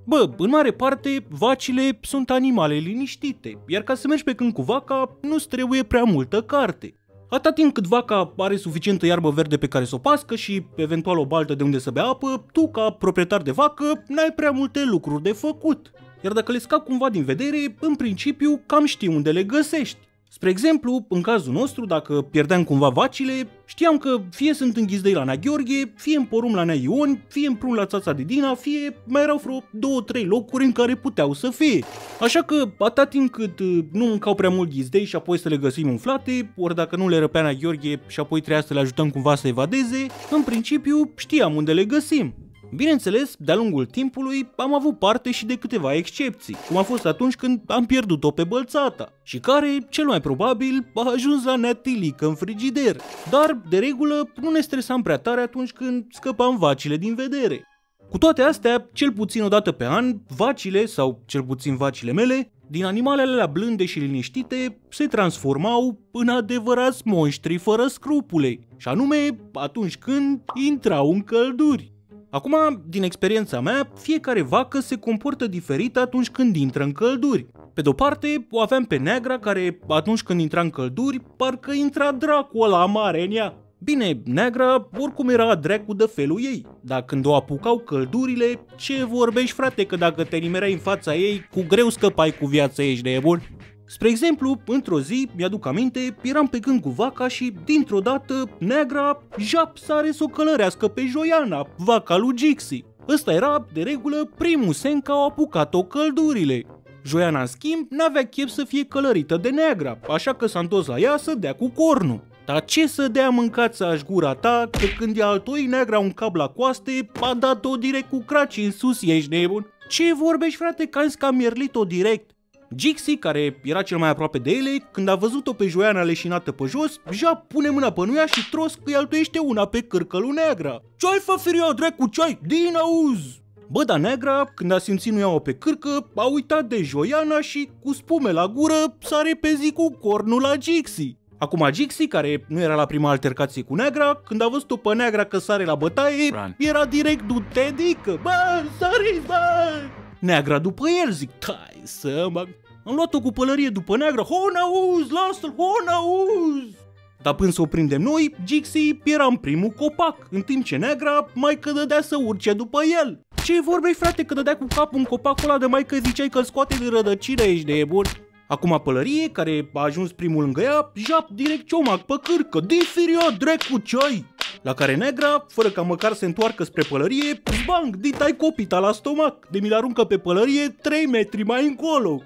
Bă, în mare parte, vacile sunt animale liniștite, iar ca să mergi pe câmp cu vaca, nu-ți trebuie prea multă carte. Atâta timp cât vaca are suficientă iarbă verde pe care să o pască și eventual o baltă de unde să bea apă, tu, ca proprietar de vacă, n-ai prea multe lucruri de făcut. Iar dacă le scap cumva din vedere, în principiu cam știi unde le găsești. Spre exemplu, în cazul nostru, dacă pierdeam cumva vacile, știam că fie sunt în Ghizdei la Nea Gheorghe, fie în Porum la Nea Ion, fie în Prun la Țața de Dina, fie mai erau vreo 2-3 locuri în care puteau să fie. Așa că, atâta timp cât nu mâncau prea mult Ghizdei și apoi să le găsim umflate, ori dacă nu le răpea Nea Gheorghe și apoi trebuia să le ajutăm cumva să evadeze, în principiu știam unde le găsim. Bineînțeles, de-a lungul timpului am avut parte și de câteva excepții, cum a fost atunci când am pierdut-o pe Bălțata și care, cel mai probabil, a ajuns la Nea Tilică în frigider, dar, de regulă, nu ne stresam prea tare atunci când scăpam vacile din vedere. Cu toate astea, cel puțin o dată pe an, vacile, sau cel puțin vacile mele, din animalele alea blânde și liniștite, se transformau în adevărați monștri fără scrupule, și anume atunci când intrau în călduri. Acum, din experiența mea, fiecare vacă se comportă diferit atunci când intră în călduri. Pe de-o parte, o aveam pe Neagra care, atunci când intra în călduri, parcă intra dracu ăla mare în ea. Bine, Neagra oricum era dracu de felul ei, dar când o apucau căldurile, ce vorbești, frate, că dacă te nimereai în fața ei, cu greu scăpai cu viața, ești de bun. Spre exemplu, într-o zi, mi-aduc aminte, eram pe câmp cu vaca și, dintr-o dată, Neagra jap sare să o călărească pe Joiana, vaca lui Gixi. Ăsta era, de regulă, primul semn că au apucat-o căldurile. Joiana, în schimb, n-avea chef să fie călărită de Neagra, așa că s-a întors la ea să dea cu cornul. Dar ce să dea mâncața-aș gura ta, că când i-a altoi Neagra un cap la coaste, a dat-o direct cu craci în sus, ești nebun? Ce vorbești, frate, că am mierlit-o direct? Gixi, care era cel mai aproape de ele, când a văzut-o pe Joiana leșinată pe jos, ja pune mâna pe nuia și tros că îi altuiește una pe cârcă lui Neagra. Ce-ai fă, firia, dracu, ce-ai? Din auz! Bă, dar Neagra, când a simțit nuia-o pe cârcă, a uitat de Joiana și, cu spume la gură, s-a repezit cu cornul la Gixi. Acum Gixi, care nu era la prima altercație cu Neagra, când a văzut-o pe Neagra că sare la bătaie, era direct du-te dică. Bă, săriți, bă! Neagra după el, zic, tai să mă... Am luat-o cu pălărie după Neagra, Honauz, lasă-l, Honauz! Dar până să o prindem noi, Gixi era în primul copac, în timp ce Neagra maică dădea să urce după el. Ce vorbei, frate, că dădea cu capul în copacul ăla de maică ziceai că îl scoate din rădăcină, ești de bun? Acum pălărie, care a ajuns primul lângă ea, jap direct ciomac pe cârcă, difiria dracu ce-ai! La care Neagra, fără ca măcar să se întoarcă spre pălărie, bang, ditai copita la stomac, de mi-l aruncă pe pălărie 3 metri mai încolo.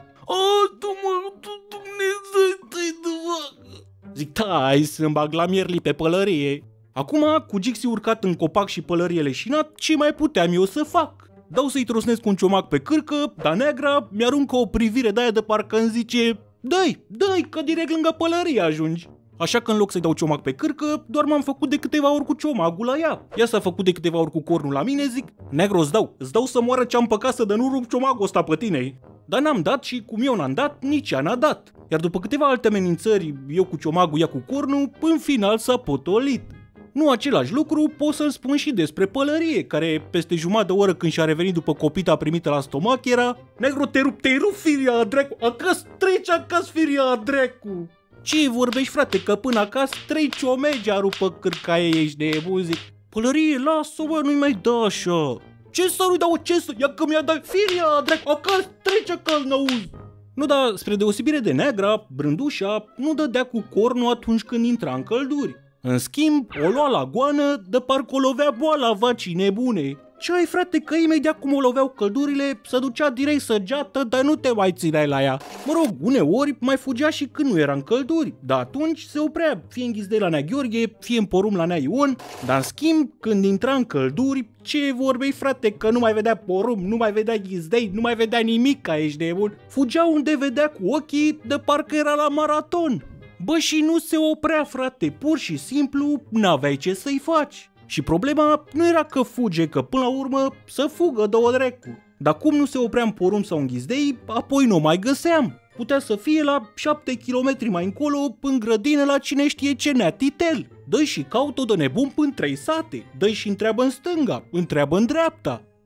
Zic, tai să-mi bag la mierli pe pălărie. Acum, cu Gixi urcat în copac și pălărie leșinat, ce mai puteam eu să fac? Dau să-i trosnesc un ciomac pe cârcă, dar Neagra mi-aruncă o privire de aia de parcă îmi zice, dă-i, că direct lângă pălărie ajungi. Așa că în loc să-i dau ciomac pe cârcă, doar m-am făcut de câteva ori cu ciomagul la ea. Ea s-a făcut de câteva ori cu cornul la mine, zic, Negro, îți dau să moară ce-am păcat să nu rup ciomagul ăsta pe tine. Dar n-am dat și cum eu n-am dat, nici ea n-a dat. Iar după câteva alte amenințări, eu cu ciomagul, ea cu cornul, în final s-a potolit. Nu același lucru pot să-l spun și despre pălărie, care peste jumătate de oră când și-a revenit după copita primită la stomac era Negru, te rup, firia, dracu, acasă, treci acasă, firia, dracu. Ce vorbești, frate, că până acasă 3 ciomegi arupă cârcaie ești de muzic. Pălărie, lasă-o, bă, nu-i mai da așa. Ce să nu-i dau, ce să, ia că mi-a dat firia, dracu, acasă, treci acasă, n-auzi. Nu, dar spre deosebire de Neagra, Brândușa nu dădea cu cornul atunci când intra în călduri. În schimb, o lua la goană, de parcă o lovea boala vacii nebune. Ce ai, frate, că imediat cum o loveau căldurile, se ducea direct săgeată, dar nu te mai țineai la ea. Mă rog, uneori mai fugea și când nu era în călduri, dar atunci se oprea, fie în Ghizdei la Nea Gheorghe, fie în Porum la Nea Ion, dar în schimb, când intra în călduri, ce vorbei, frate, că nu mai vedea Porum, nu mai vedea Ghizdei, nu mai vedea nimic, ca ești de bun. Fugea unde vedea cu ochii, de parcă era la maraton. Bă, și nu se oprea, frate, pur și simplu n-aveai ce să-i faci. Și problema nu era că fuge, că până la urmă să fugă de-o dracu. Dar cum nu se oprea în Porum sau în Ghizdei, apoi nu mai găseam. Putea să fie la 7 km mai încolo, în grădină la cine știe ce Nea Titel. Dă-i și caută-o de nebun până 3 sate, dă-i și întreabă în stânga, întreabă în dreapta.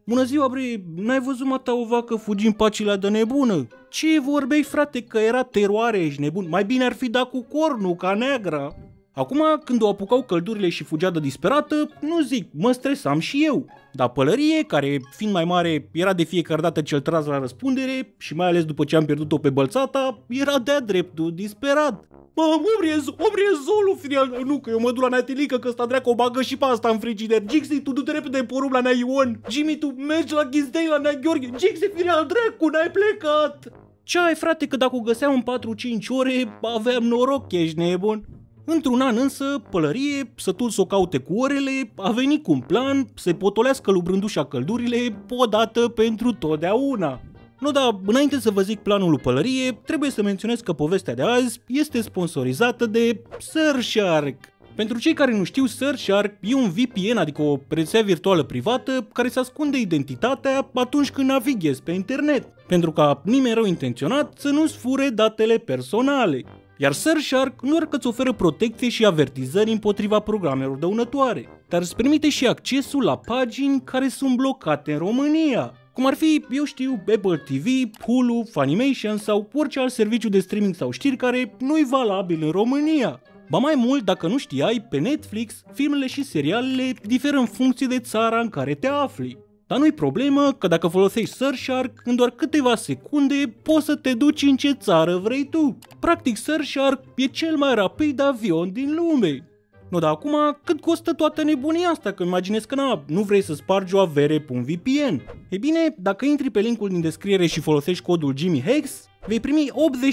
Bună ziua, bre, n-ai văzut mata o vacă fugind pacilea de nebună? Ce vorbei, frate, că era teroare, ești nebun? Mai bine ar fi dat cu cornul, ca neagra. Acum, când o apucau căldurile și fugea de disperată, nu zic, mă stresam și eu. Dar Pălărie, care, fiind mai mare, era de fiecare dată cel tras la răspundere, și mai ales după ce am pierdut-o pe Bălțata, era de-a dreptul disperat. Mă, omrie zolul, filial. Nu, că eu mă duc la Natilică, că ăsta dracu o bagă și pe asta în frigider. Gixi, tu du-te repede în porumb la Nea Ion. Jimmy, tu mergi la Ghizdei la Nea Gheorghe. Gixi, filial, dracu, n-ai plecat. Ce ai, frate, că dacă o găseam în 4-5 ore, aveam noroc, ești nebun. Într-un an însă, Pălărie, sătul s-o caute cu orele, a venit cu un plan să potolească lui Brândușa căldurile odată pentru totdeauna. Nu, dar înainte să vă zic planul lui Pălărie, trebuie să menționez că povestea de azi este sponsorizată de Surfshark. Pentru cei care nu știu, Surfshark e un VPN, adică o rețea virtuală privată care se ascunde identitatea atunci când navighezi pe internet, pentru ca nimeni rău intenționat să nu-ți fure datele personale. Iar Surfshark nu doar că îți oferă protecție și avertizări împotriva programelor dăunătoare, dar îți permite și accesul la pagini care sunt blocate în România, cum ar fi, eu știu, Apple TV, Hulu, Funimation sau orice alt serviciu de streaming sau știri care nu e valabil în România. Ba mai mult, dacă nu știai, pe Netflix, filmele și serialele diferă în funcție de țara în care te afli. Dar nu-i problemă că dacă folosești Surfshark, în doar câteva secunde poți să te duci în ce țară vrei tu. Practic, Surfshark e cel mai rapid avion din lume. Nu, dar acum cât costă toată nebunia asta? Că imaginezi că nu vrei să spargi o avere pe un VPN. E bine, dacă intri pe linkul din descriere și folosești codul JimmyHex, vei primi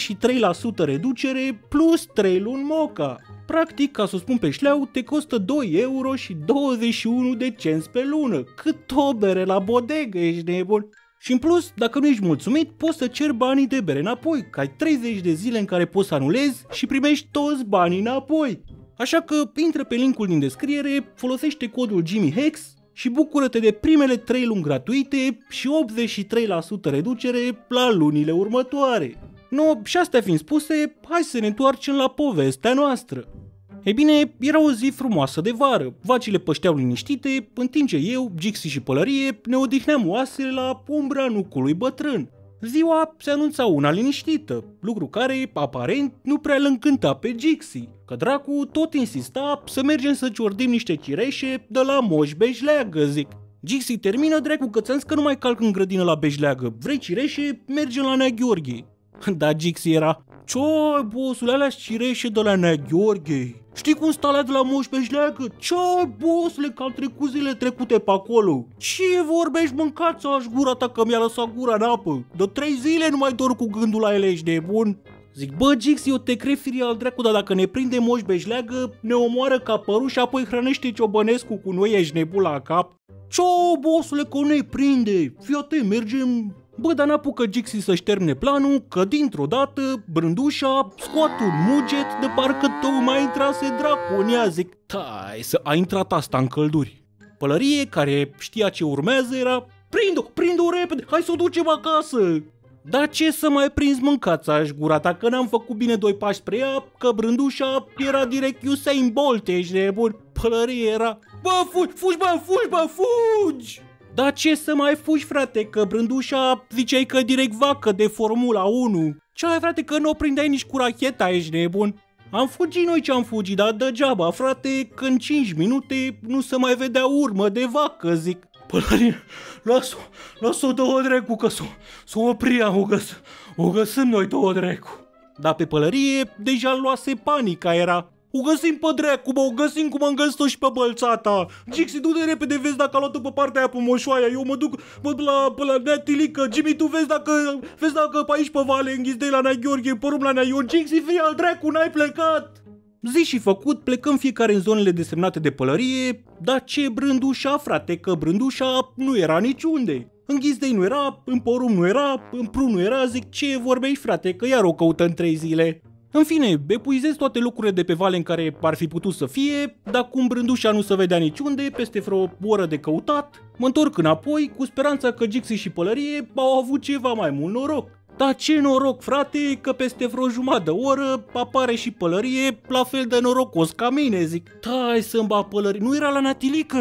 83% reducere plus 3 luni moca. Practic, ca să o spun pe șleau, te costă 2 euro și 21 de cenți pe lună. Cât o bere la bodegă, ești nebun. Și în plus, dacă nu ești mulțumit, poți să ceri banii de bere înapoi, că ai 30 de zile în care poți să anulezi și primești toți banii înapoi. Așa că intră pe linkul din descriere, folosește codul JimmyHex și bucură-te de primele 3 luni gratuite și 83% reducere la lunile următoare. No, și astea fiind spuse, hai să ne întoarcem la povestea noastră. Ei bine, era o zi frumoasă de vară, vacile pășteau liniștite, în timp ce eu, Gixi și Pălărie ne odihneam oasele la umbra nucului bătrân. Ziua se anunța una liniștită, lucru care, aparent, nu prea îl încânta pe Gixi, că dracu tot insista să mergem să ciordim niște cireșe de la Moș Bejleagă, zic. Gixi, termină dracu, că ți-am zis că nu mai calc în grădină la Bejleagă, vrei cireșe, mergem la Nea Gheorghe. Da, Gixi era, ce-ai, bossule, alea cireșe de la Nea Gheorghe? Știi cum sta alea de la Moș Bejleagă? Ce-ai, bossule, că au trecut zile trecute pe acolo. Ce vorbești, mâncați-aș gura ta că mi-a lăsat gura în apă. De 3 zile nu mai dor cu gândul la ele, ești nebun? Zic, bă, Gixi, eu te cred firial dracu, dar dacă ne prinde Moș Bejleagă, ne omoară ca părul și apoi hrănește Ciobănescu cu noi, ești nebun la cap. Ce-o, bossule, că ne prinde? Fii atent, mergem... Bă, dar n-apucă Gixi să-și termine planul, că dintr-o dată Brândușa scoate un muget de parcă tocmai intrase dracu în ea, zic, tai, să a intrat asta în călduri. Pălărie, care știa ce urmează, era, prind-o repede, hai să o ducem acasă. Dar ce să mai prinzi, mâncața-și gura ta, că n-am făcut bine 2 pași spre ea, că Brândușa era direct Usain Bolt, ești nebun. Pălărie era, bă, fugi! Dar ce să mai fugi, frate, că Brândușa ziceai că direct vacă de Formula 1. Ce ai, frate, că nu o prindeai nici cu racheta, ești nebun? Am fugit noi ce am fugit, dar degeaba, frate, că în 5 minute nu se mai vedea urmă de vacă, zic. Pălărie, lasă-o două drecu, că s-o opriam, o găsim noi două drecu. Dar pe Pălărie deja luase panica, era... O găsim pe dracu, o găsim cum am găsit-o și pe Bălțata. Gixi, du-te repede, vezi dacă a luat-o pe partea aia pe Moșoaia. Eu mă duc pe la Neatilică. Jimmy, tu vezi dacă pe aici pe vale, în Ghizdei la Nea Gheorghe, porumb la Nea Ion. Gixi, fii al dracu, n-ai plecat. Zi și făcut, plecăm fiecare în zonele desemnate de Pălărie. Dar ce Brândușa, frate, că Brândușa nu era niciunde. În Ghizdei nu era, în porumb nu era, în prun nu era, zic, ce vorbești, frate, că iar o căută în 3 zile. În fine, epuizez toate locurile de pe vale în care ar fi putut să fie, dar cum Brândușa nu se vedea niciunde, peste vreo oră de căutat, mă întorc înapoi cu speranța că Gixi și Pălărie au avut ceva mai mult noroc. Dar ce noroc, frate, că peste vreo jumătate de oră apare și Pălărie la fel de norocos ca mine, zic. Tai să-mi bag Pălărie, nu era la Natilică?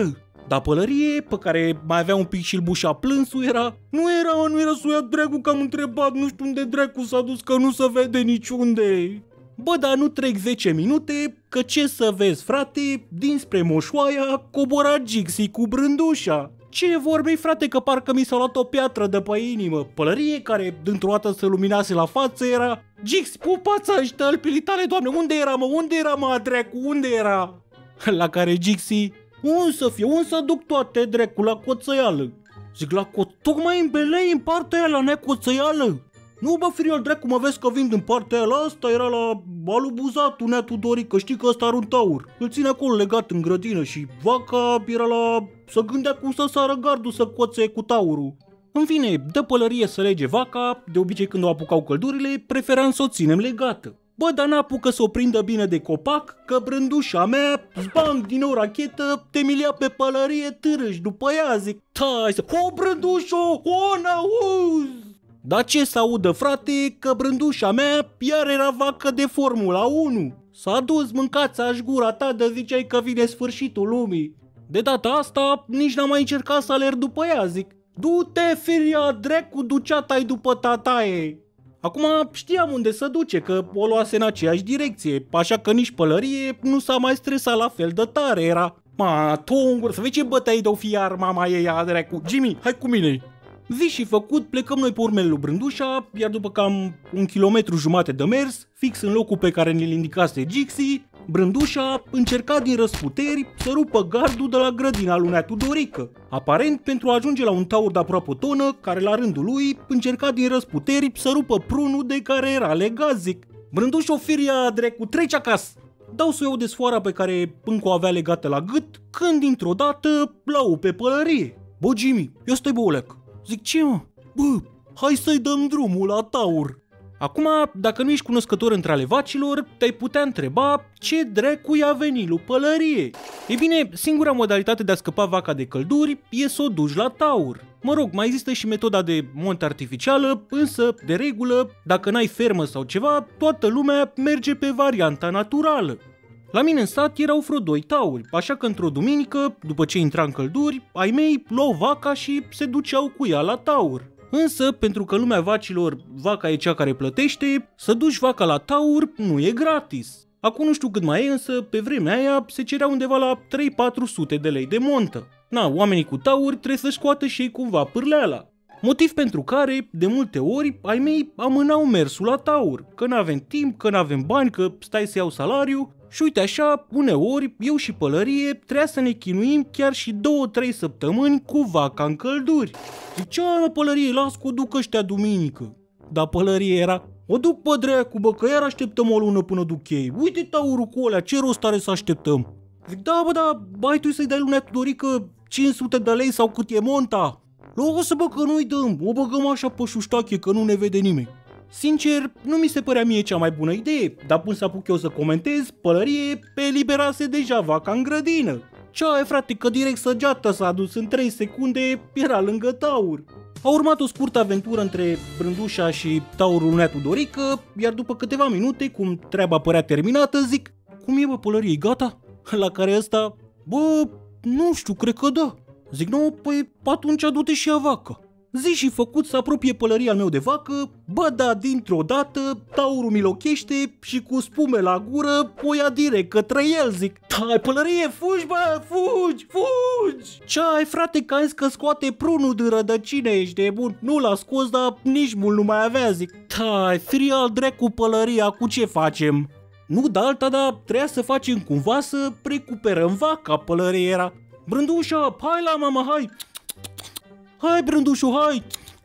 Dar pălărie, pe care mai avea un pic și-l bușa plânsul, era... Nu era să o ia dracu, că am întrebat, nu știu unde dracu s-a dus, că nu se vede niciunde. Bă, dar nu trec 10 minute, că ce să vezi, frate, dinspre Moșoaia cobora Gixi cu Brândușa. Ce vorbi, frate, că parcă mi s-a luat o piatră de pe inimă. Pălărie, care dintr-o dată se luminase la față, era... Gix, pupața și tălpilii tale, doamne, unde era, mă, dracu, unde era? La care Gixi... Unde să fie, unde să duc toate, dracu, la coțăială? Zic, tocmai în Belei, în partea aia, la necoțăială. Nu, bă, firial, dracu, mă vezi că vin din partea aia, la asta era la Alu Buzatul, neatu Dorică, știi că ăsta are un taur. Îl ține acolo legat în grădină și vaca era la... Să gândea cum să sară gardul să coțe cu taurul. În fine, dă pălărie să lege vaca, de obicei când o apucau căldurile, preferam să o ținem legată. Bă, dar n-apucă să o prindă bine de copac, că Brândușa mea, zbang, din o rachetă, te milia pe pălărie târâși după ea, zic, tai să... O, Brândușo, o, n-auzi! Dar ce să audă, frate, că Brândușa mea iar era vacă de Formula 1. S-a dus, mâncați-aș gura ta de ziceai că vine sfârșitul lumii. De data asta nici n-am mai încercat să alerg după ea, zic. Du-te, firia, dracu, ducea-tai după tataie. Acum știam unde să duce, că o luase în aceeași direcție, așa că nici pălărie nu s-a mai stresat la fel de tare, era... Ma, tongur, să vezi ce bătăi de-o fi iar mama ei, dracu. Jimmy, hai cu mine. Zi și făcut, plecăm noi pe urmele lui Brândușa, iar după cam 1,5 km de mers, fix în locul pe care ne-l indicase Gixi, Brândușa încerca din răsputeri să rupă gardul de la grădina lui neatu Dorică. Aparent pentru a ajunge la un taur de aproape o tonă, care la rândul lui încerca din răsputeri să rupă prunul de care era legat, zic. Brândușa, o firia, dracu, treci acasă! Dau să iau de sfoara pe care încă o avea legată la gât, când dintr-o dată lau pe pălărie. Bă, Jimmy, ia stai, bă, oleac. Zic, ce, mă? Bă, hai să-i dăm drumul la taur. Acum, dacă nu ești cunoscător între ale vacilor, te-ai putea întreba ce dracu i-a venit lui pălărie. Ei bine, singura modalitate de a scăpa vaca de călduri e să o duci la taur. Mă rog, mai există și metoda de montă artificială, însă, de regulă, dacă n-ai fermă sau ceva, toată lumea merge pe varianta naturală. La mine în sat erau vreo 2 tauri, așa că într-o duminică, după ce intra în călduri, ai mei luau vaca și se duceau cu ea la taur. Însă, pentru că lumea vacilor, vaca e cea care plătește, să duci vaca la taur nu e gratis. Acum nu știu cât mai e, însă pe vremea aia se cerea undeva la 3-400 de lei de montă. Na, oamenii cu tauri trebuie să scoată și ei cumva pârleala. Motiv pentru care, de multe ori, ai mei amânau mersul la taur, că n-avem timp, că n-avem bani, că stai să iau salariu. Și uite așa, uneori, eu și pălărie trebuia să ne chinuim chiar și 2-3 săptămâni cu vaca în călduri. Zicea, mă, pălărie, las că o duc ăștia duminică. Dar pălărie era, o duc pe dracu, bă, că iar așteptăm o lună până duc ei. Uite taurul cu alea, ce rost are să așteptăm? Zic, da, bă, da, bai tu să-i dai lui neatu Dorică 500 de lei sau cât e monta. Lasă, bă, că nu-i dăm, o băgăm așa pe șuștache, că nu ne vede nimeni. Sincer, nu mi se părea mie cea mai bună idee, dar până să apuc eu să comentez, pălărie pe eliberase deja vaca în grădină. Ce ai, frate, că direct săgeata s-a dus în 3 secunde, era lângă taur. A urmat o scurtă aventură între Brândușa și taurul neatu Dorică, iar după câteva minute, cum treaba părea terminată, zic, cum e, bă, pălărie, gata? La care ăsta, bă, nu știu, cred că da. Zic, nu, păi atunci du-te și ia vaca. Zi și făcut să apropie pălăria al meu de vacă, bă, da, dintr-o dată, taurul milochește și cu spume la gură o ia direct către el, zic. Tai, pălărie, fugi, bă, fugi, fugi! Ce ai, frate, că că scoate prunul din rădăcină, ești de bun? Nu l-a scos, dar nici mult nu mai avea, zic. Tai, frial dracu pălăria, cu ce facem? Nu de alta, dar trebuia să facem cumva să recuperăm vaca, pălărie era. Brândușa, hai la mama, hai! Hai, Brândușu, hai!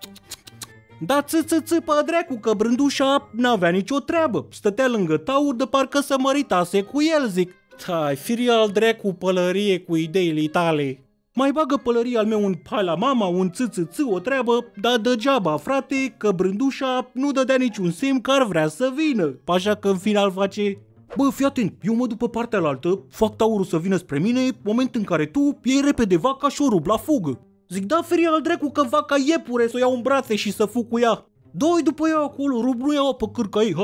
Da, ță-ță-ță, dracu, că Brândușa n-avea nicio treabă. Stătea lângă taur de parcă se măritase cu el, zic. Hai, firial dracu, pălărie cu ideile tale. Mai bagă pălăria al meu un hai la mama, un ță-ță-ță, o treabă, dar degeaba, frate, că Brândușa nu dădea niciun semn că ar vrea să vină. Așa că în final face... Bă, fii atent, eu mă duc pe partea alaltă, fac taurul să vină spre mine, moment în care tu iei repede vaca și o rup la fugă. Zic, da, feria al dracu, că vaca iepure să o iau în brațe și să fug cu ea. Doi după ea acolo, rup, nu iau pe cârca ei, hai.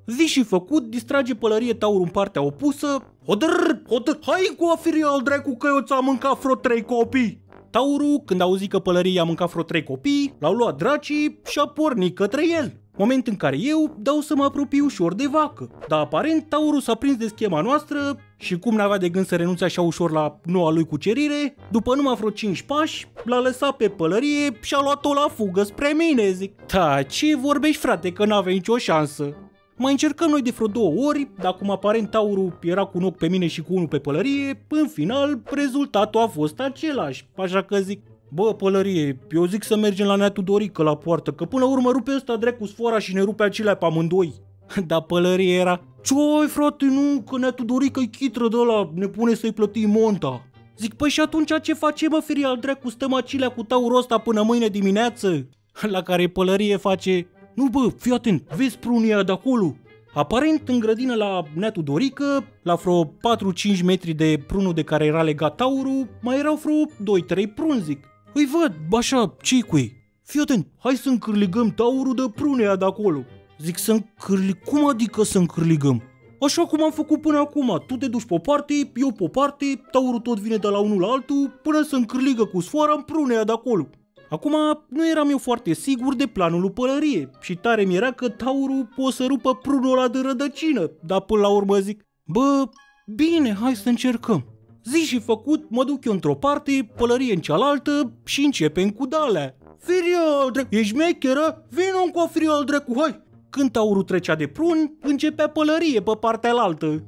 Zi și făcut, distrage pălărie taurul în partea opusă. Hodr, hai cu afirii al dracu că eu ți-am mâncat vreo 3 copii. Taurul, când auzi că pălărie i-a mâncat vreo 3 copii, l-au luat dracii și a pornit către el. Moment în care eu dau să mă apropii ușor de vacă. Dar aparent taurul s-a prins de schema noastră și cum n-avea de gând să renunțe așa ușor la noua lui cucerire, după numai vreo 5 pași, l-a lăsat pe pălărie și a luat-o la fugă spre mine, zic. Da, ce vorbești, frate, că n-avea nicio șansă. Mai încercăm noi de vreo 2 ori, dar cum aparent taurul era cu un ochi pe mine și cu unul pe pălărie, în final rezultatul a fost același, așa că zic, bă, pălărie, eu zic să mergem la Nea Tudorică la poartă, că până la urmă rupe ăsta dracu sfoara și ne rupe acelea pe amândoi. Dar pălărie era, ce-ai frate, nu, că Nea Tudorică-i chitră de ăla, ne pune să-i plătim monta. Zic, păi și atunci ce facem, mă, ferii al dracu, stăm acilea cu taurul ăsta până mâine dimineață? La care pălărie face, nu bă, fii atent, vezi prunia de acolo? Aparent în grădină la Nea Tudorică, la vreo 4-5 metri de prunul de care era legat taurul, mai erau vreo 2-3 pruni, zic. Îi văd, așa, ce-i cu ei? Fii atent, hai să încârligăm taurul de prunea de acolo. Zic să cum adică să încârligăm? Așa cum am făcut până acum, tu te duci pe o parte, eu pe o parte, taurul tot vine de la unul la altul, până să încârligă cu sfoara în prunea de acolo. Acum nu eram eu foarte sigur de planul lui pălărie și tare mi era că taurul o să rupă prunul ăla de rădăcină, dar până la urmă zic, bă, bine, hai să încercăm. Zi și făcut, mă duc eu într-o parte, pălărie în cealaltă și începem cu de-alea. Firia al dracu, ești mecheră? Vino cu firia al dracu, hai! Când taurul trecea de prun, începea pălărie pe partea alaltă.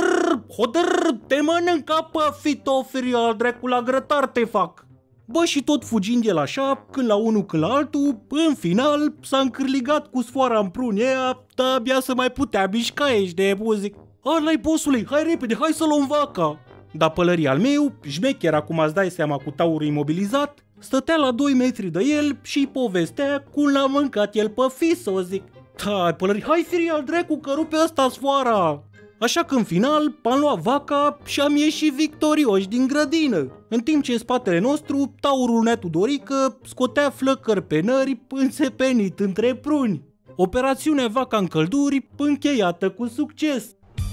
Hodr, te mănâncă pe fito, firia al dracu, la grătar te fac. Bă, și tot fugind el așa, când la unul, când la altul, în final s-a încârligat cu sfoara în prune aia, dar abia să mai putea mișca, ești de muzic. Ala-i, bossule, hai repede, hai să luăm vaca! Dar pălăria al meu, șmecher, acum îți dai seama cu taurul imobilizat, stătea la 2 metri de el și povestea cum l-a mâncat el pe fiso, zic. Da, pălării, hai firia al dracu că rupe ăsta sfoara! Așa că în final am luat vaca și am ieșit victorioși din grădină, în timp ce în spatele nostru taurul Nea Tudorică scotea flăcări pe nări înțepenit între pruni. Operațiunea vaca în călduri încheiată cu succes.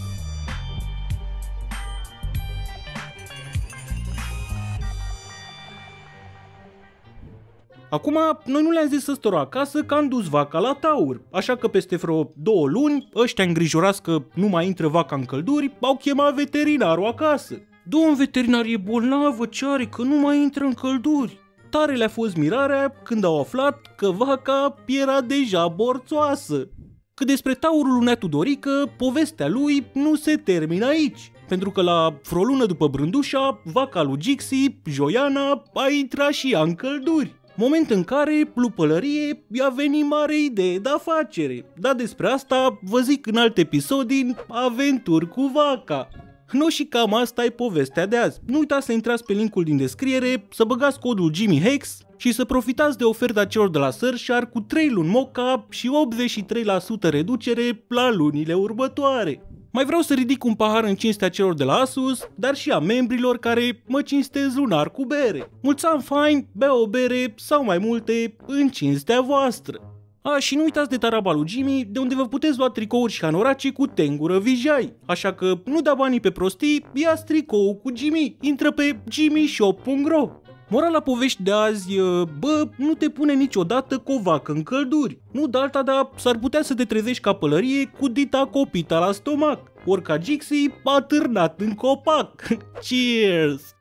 Acum, noi nu le-am zis ăstora acasă că am dus vaca la taur, așa că peste vreo 2 luni, ăștia îngrijorați că nu mai intră vaca în călduri, au chemat veterinarul acasă. Domn veterinar, e bolnavă, ce are, că nu mai intră în călduri. Tare le-a fost mirarea când au aflat că vaca era deja borțoasă. Cât despre taurul lui Nea Tudorică, povestea lui nu se termină aici, pentru că la vreo lună după brândușa, vaca lui Gixi, Joiana, a intrat și ea în călduri. Moment în care lui pălărie i-a venit mare idee de afacere, dar despre asta vă zic în alt episod din Aventuri cu vaca. Nu, și cam asta e povestea de azi. Nu uitați să intrați pe linkul din descriere, să băgați codul Jimmy Hex și să profitați de oferta celor de la Surfshark cu 3 luni moca și 83% reducere la lunile următoare. Mai vreau să ridic un pahar în cinstea celor de la Asus, dar și a membrilor care mă cinstez lunar cu bere. Mulți ani fain, bea o bere sau mai multe în cinstea voastră. Și nu uitați de taraba lui Jimmy, de unde vă puteți lua tricouri și hanorace cu tengură vijai. Așa că nu da banii pe prostii, ia-ți tricou cu Jimmy, intră pe jimmyshop.ro. Morala povești de azi, bă, nu te pune niciodată cu o vacă în călduri. Nu de alta, dar s-ar putea să te trezești ca pălărie cu dita copita la stomac. Ori ca Gixi atârnat în copac. Cheers!